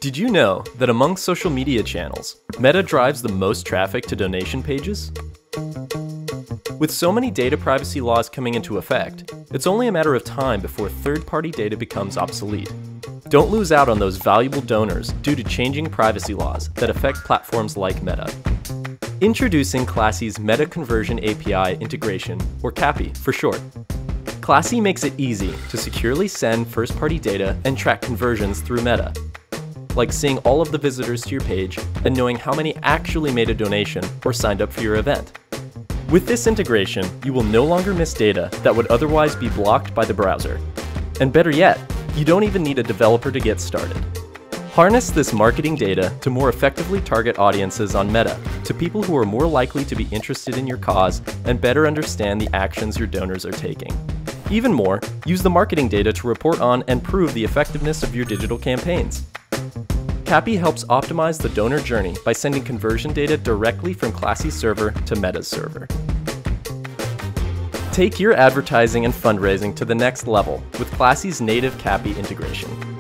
Did you know that among social media channels, Meta drives the most traffic to donation pages? With so many data privacy laws coming into effect, it's only a matter of time before third-party data becomes obsolete. Don't lose out on those valuable donors due to changing privacy laws that affect platforms like Meta. Introducing Classy's Meta Conversion API integration, or CAPI for short. Classy makes it easy to securely send first-party data and track conversions through Meta, like seeing all of the visitors to your page and knowing how many actually made a donation or signed up for your event. With this integration, you will no longer miss data that would otherwise be blocked by the browser. And better yet, you don't even need a developer to get started. Harness this marketing data to more effectively target audiences on Meta to people who are more likely to be interested in your cause and better understand the actions your donors are taking. Even more, use the marketing data to report on and prove the effectiveness of your digital campaigns. CAPI helps optimize the donor journey by sending conversion data directly from Classy's server to Meta's server. Take your advertising and fundraising to the next level with Classy's native CAPI integration.